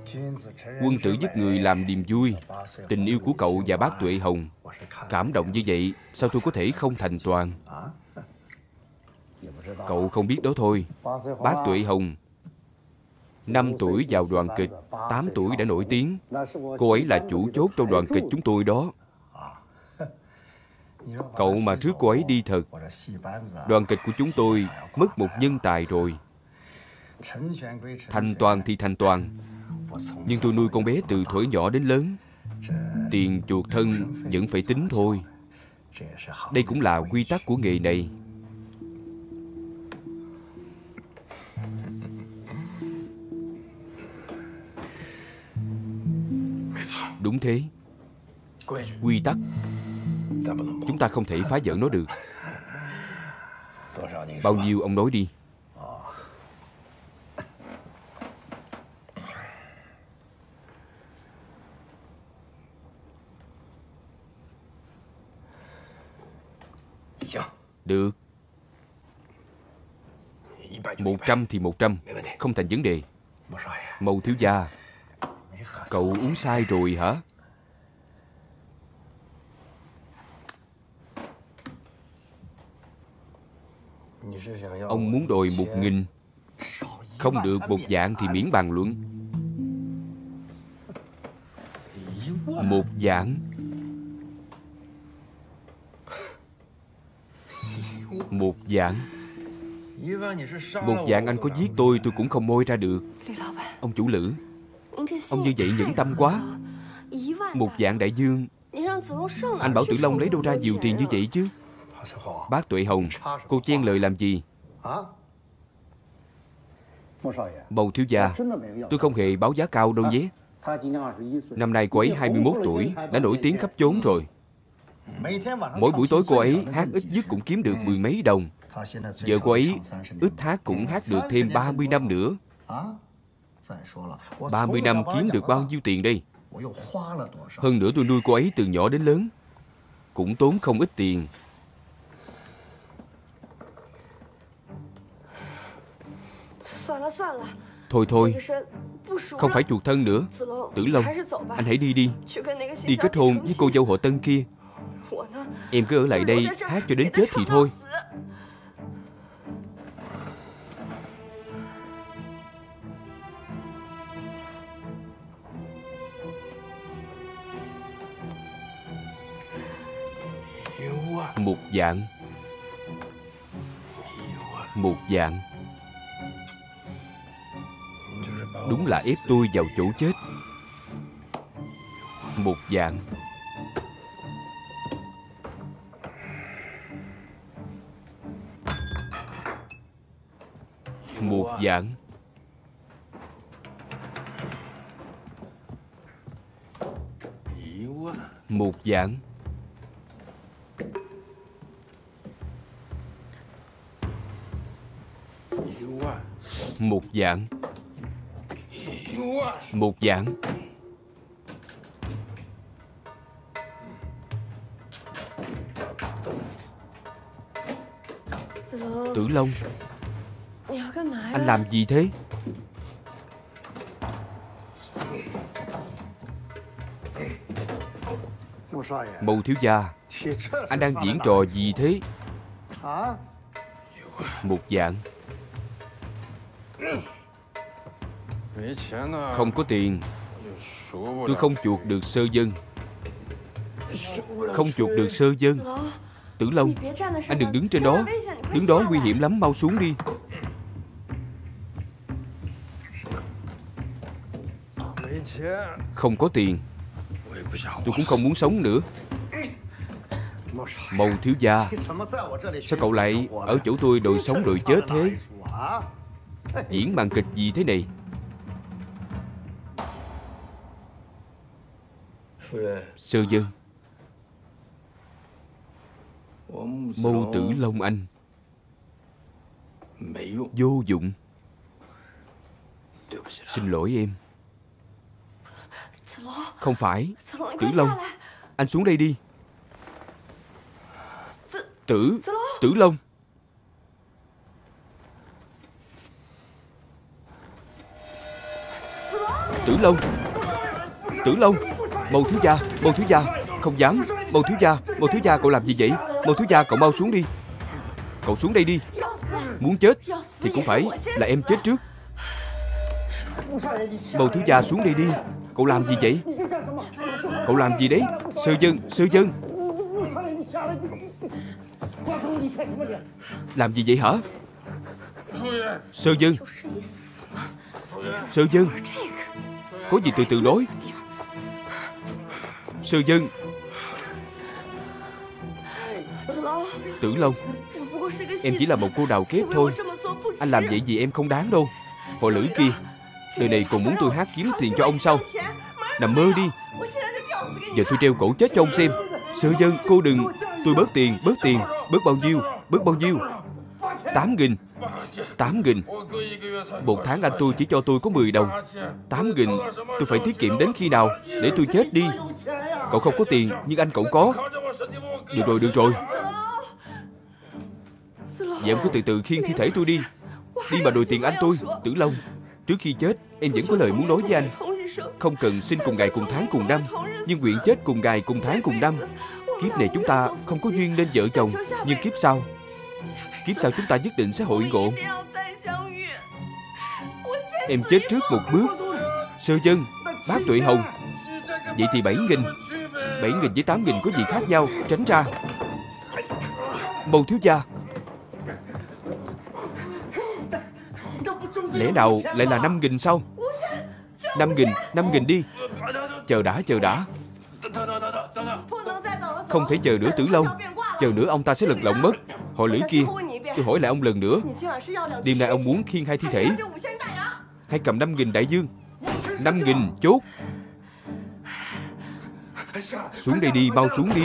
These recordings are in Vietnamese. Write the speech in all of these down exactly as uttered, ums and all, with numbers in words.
Quân tử giúp người làm niềm vui. Tình yêu của cậu và bác Tuệ Hồng cảm động như vậy, sao tôi có thể không thành toàn? Cậu không biết đó thôi. Bác Tuệ Hồng năm tuổi vào đoàn kịch, tám tuổi đã nổi tiếng. Cô ấy là chủ chốt trong đoàn kịch chúng tôi đó. Cậu mà trước cô ấy đi thật, đoàn kịch của chúng tôi mất một nhân tài rồi. Thành toàn thì thành toàn, nhưng tôi nuôi con bé từ thuở nhỏ đến lớn. Tiền chuộc thân vẫn phải tính thôi. Đây cũng là quy tắc của nghề này. Đúng thế. Quy tắc chúng ta không thể phá vỡ nó được. Bao nhiêu ông nói đi. Được. Một trăm thì một trăm, không thành vấn đề. Mâu thiếu gia, cậu uống sai rồi hả? Ông muốn đòi một nghìn, không được một vạn thì miễn bàn luận. Một vạn. Một vạn. Một vạn anh có giết tôi, tôi cũng không moi ra được. Ông chủ Lữ, ông như vậy nhẫn tâm quá. Một vạn đại dương, anh bảo Tử Long lấy đâu ra nhiều tiền như vậy chứ? Bác Tuệ Hồng, cô chen lời làm gì? Bầu thiếu gia, tôi không hề báo giá cao đâu nhé. Năm nay cô ấy hai mươi mốt tuổi, đã nổi tiếng khắp chốn rồi. Mỗi buổi tối cô ấy hát ít nhất cũng kiếm được mười mấy đồng. Vợ cô ấy ít hát cũng hát được thêm ba mươi năm nữa. Ba mươi năm kiếm được bao nhiêu tiền đây? Hơn nữa tôi nuôi cô ấy từ nhỏ đến lớn, cũng tốn không ít tiền. Thôi thôi, không phải chuộc thân nữa. Tử Long, anh hãy đi đi. Đi kết hôn với cô dâu họ Tân kia. Em cứ ở lại đây hát cho đến chết thì thôi. Một vạn. Một vạn. Đúng là ép tôi vào chỗ chết. Một vạn. Một vạn. Một vạn. Một vạn. Một vạn. Tử Long, anh làm gì thế? Bầu thiếu gia, anh đang diễn trò gì thế? Một vạn. Không có tiền, tôi không chuộc được sơ dân. Không chuộc được sơ dân. Tử Long, anh đừng đứng trên đó. Đứng đó nguy hiểm lắm, mau xuống đi. Không có tiền, tôi cũng không muốn sống nữa. Mầu thiếu gia, sao cậu lại ở chỗ tôi đòi sống đòi chết thế? Diễn màn kịch gì thế này? Sơ dân, Mâu Tử Long anh vô dụng. Xin lỗi em. Không phải. Tử Long, anh xuống đây đi. Tử Tử Long. Tử Long, Tử Long, Mâu thiếu gia, Mâu thiếu gia, không dám. Mâu thiếu gia, Mâu thiếu gia, cậu làm gì vậy? Mâu thiếu gia, cậu mau xuống đi. Cậu xuống đây đi. Muốn chết thì cũng phải là em chết trước. Mâu thiếu gia, xuống đây đi. Cậu làm gì vậy? Cậu làm gì đấy? Sơ dân, Sơ dân, làm gì vậy hả? Sơ dân, Sơ dân, có gì từ từ nói. Sơ dân. Tử Long, em chỉ là một cô đào kép thôi. Anh làm vậy vì em không đáng đâu. Họ Lữ kia, đời này còn muốn tôi hát kiếm tiền cho ông sao? Nằm mơ đi. Giờ tôi treo cổ chết cho ông xem. Sơ dân, cô đừng. Tôi bớt tiền, bớt tiền. Bớt bao nhiêu? Bớt bao nhiêu? Tám nghìn. Tám nghìn. Một tháng anh tôi chỉ cho tôi có mười đồng. Tám nghìn. Tôi phải tiết kiệm đến khi nào? Để tôi chết đi. Cậu không có tiền, nhưng anh cậu có. Được rồi, được rồi. Vậy em cứ từ từ khiêng thi thể tôi đi. Đi mà đòi tiền anh tôi. Tử Long, trước khi chết em vẫn có lời muốn nói với anh. Không cần sinh cùng ngày cùng tháng cùng năm, nhưng nguyện chết cùng ngày cùng tháng cùng năm. Kiếp này chúng ta không có duyên nên vợ chồng, nhưng kiếp sau, kiếp sau chúng ta nhất định sẽ hội ngộ. Em chết trước một bước. Sơ dân, bác Tuệ Hồng. Vậy thì bảy nghìn. Bảy nghìn với tám nghìn có gì khác nhau? Tránh ra. Mâu thiếu gia, lẽ nào lại là năm nghìn sao? Năm nghìn, năm nghìn đi. Chờ đã, chờ đã. Không thể chờ nữa Tử Long. Chờ nữa ông ta sẽ lật lọng mất. Họ Lữ kia, tôi hỏi lại ông lần nữa. Đêm nay ông muốn khiêng hai thi thể, hay cầm năm nghìn đại dương? Năm nghìn chốt. Xuống đây đi, mau xuống đi.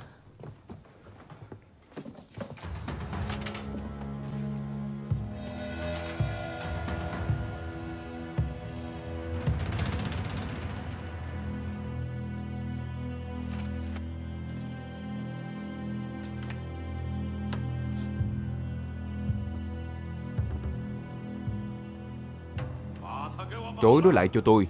Trói nó lại cho tôi.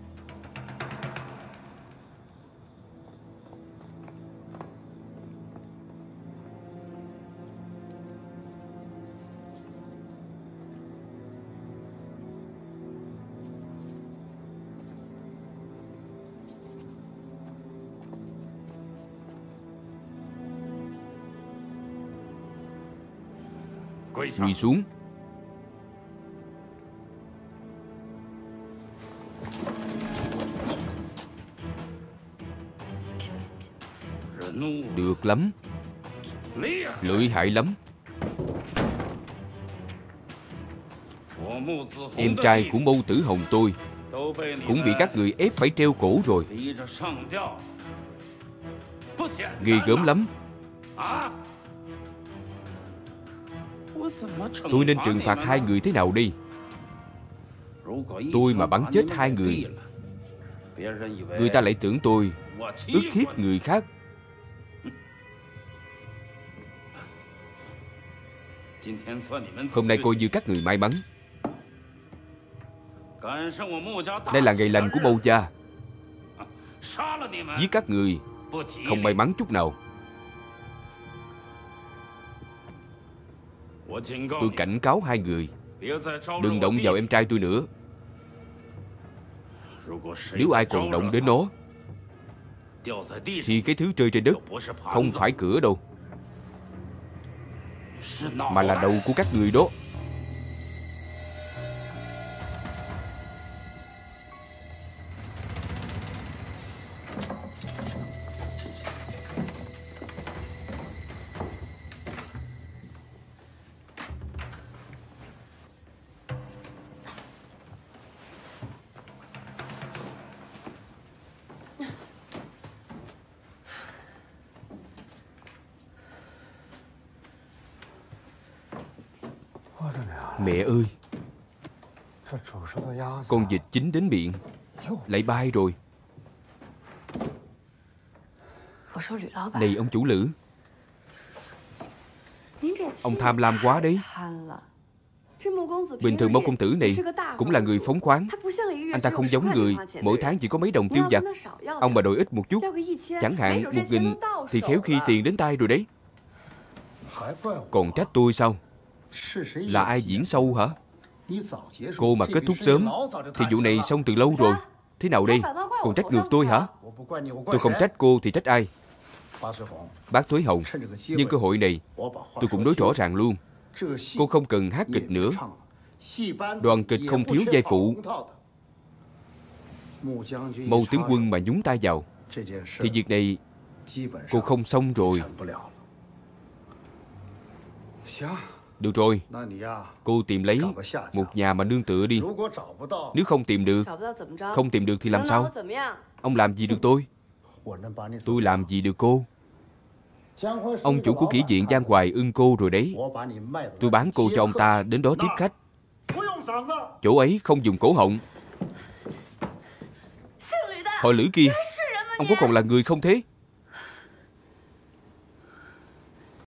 Quỳ xuống. Được lắm. Lợi hại lắm. Em trai của Mâu Tử Hồng tôi cũng bị các người ép phải treo cổ rồi. Ghê gớm lắm. Tôi nên trừng phạt hai người thế nào đi? Tôi mà bắn chết hai người, người ta lại tưởng tôi ức hiếp người khác. Hôm nay coi như các người may mắn. Đây là ngày lành của Mâu gia. Giết các người không may mắn chút nào. Tôi cảnh cáo hai người, đừng động vào em trai tôi nữa. Nếu ai còn động đến nó, thì cái thứ rơi trên đất không phải cửa đâu, mà là đầu của các người đó. Mẹ ơi, con vịt chín đến miệng lại bay rồi. Này ông chủ Lữ, ông tham lam quá đấy. Bình thường Mâu công tử này cũng là người phóng khoáng. Anh ta không giống người mỗi tháng chỉ có mấy đồng tiêu vặt. Ông mà đổi ít một chút, chẳng hạn một nghìn, thì khéo khi tiền đến tay rồi đấy. Còn trách tôi sao? Là ai diễn sâu hả? Cô mà kết thúc sớm thì vụ này xong từ lâu rồi. Thế nào đây? Còn trách ngược tôi hả? Tôi không trách cô thì trách ai? Bác Thúy Hồng, nhân cơ hội này tôi cũng nói rõ ràng luôn. Cô không cần hát kịch nữa. Đoàn kịch không thiếu vai phụ. Mâu tướng quân mà nhúng tay vào thì việc này cô không xong rồi. Được rồi, cô tìm lấy một nhà mà nương tựa đi. Nếu không tìm được, không tìm được thì làm sao? Ông làm gì được tôi? Tôi làm gì được cô? Ông chủ của kỹ viện Giang Hoài ưng cô rồi đấy. Tôi bán cô cho ông ta đến đó tiếp khách. Chỗ ấy không dùng cổ họng. Họ Lữ kia, ông có còn là người không thế?